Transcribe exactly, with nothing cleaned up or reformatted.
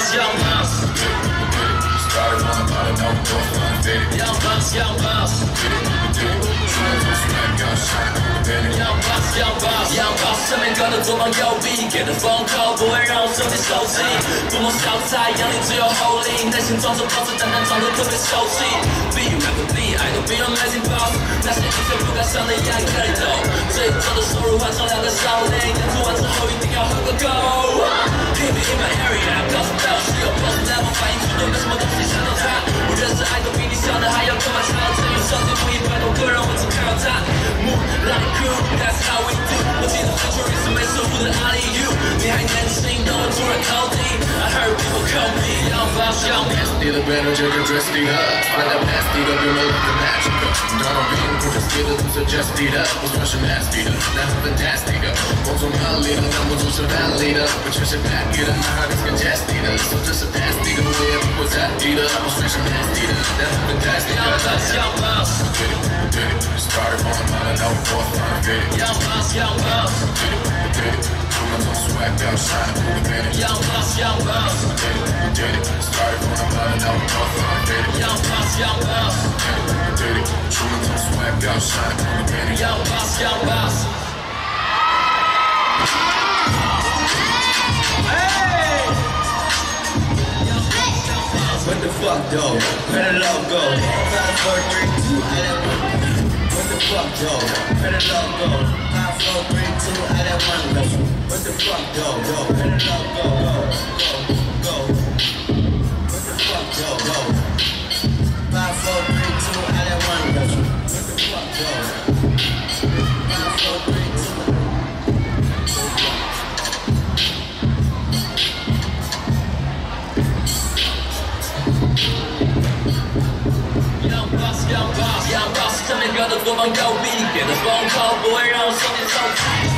boss, young boss. Started on the bottom, now we go flying. Young boss, young boss. Young boss, young boss, young boss， 身边跟着左膀右臂，给的风口不会让我手起手气。不谋小菜，眼里只有后力，内心装着包子，但但装得特别秀气。Be you never be， I don't be your amazing boss， 那些以前不敢想的压力开头。这一周的收入换成两个少林，演出完之后一定要喝个够。Hit me in my area， 告诉到是有 boss level， 反应速度没什么东西想到他。我认识爱都比你想的还要多嘛，超前有上进步一百多个人，我只看到他。Move like a crew， that's how we do。我记得 century 是没守护的阿里 you， 你还年轻，等我突然靠近。I heard people call me young boss, young boss。 你的 better 这个 dress 的，把它 pass 的，有没有个 magic？ 当然并不是 skill 的，是 just 的，不算是 nasty 的，但很 fantastic。光从哪里的，当不住是 valley 的，我却是 bad 的，那 hard is 更 nasty 的，说这是 nasty 的，我也不会在意的，不算是 nasty 的，但很 fantastic。 Young boss, young boss。 Started on the bottom, now we go flying. Young boss, young boss. Swagged out, shining through the finish. Young boss, young boss. Did it, started on the bottom, now we go flying. Young boss, young boss. Did it, truly don't swagged out, shining through the finish. Young boss, young boss. Hey! What the fuck though? Where the love go? Five, four, three, two, I let one. What the fuck though? Where the love go? Five, four, three, two, I let one go. What the fuck though? Where the love go? Go, go, go. What the fuck though? Go. Five, four, three, two, I let one go. What the fuck though? Five, four, three, two. Young boss, young boss, young boss， 身边跟着左膀右臂，给的风口不会让我手起手气。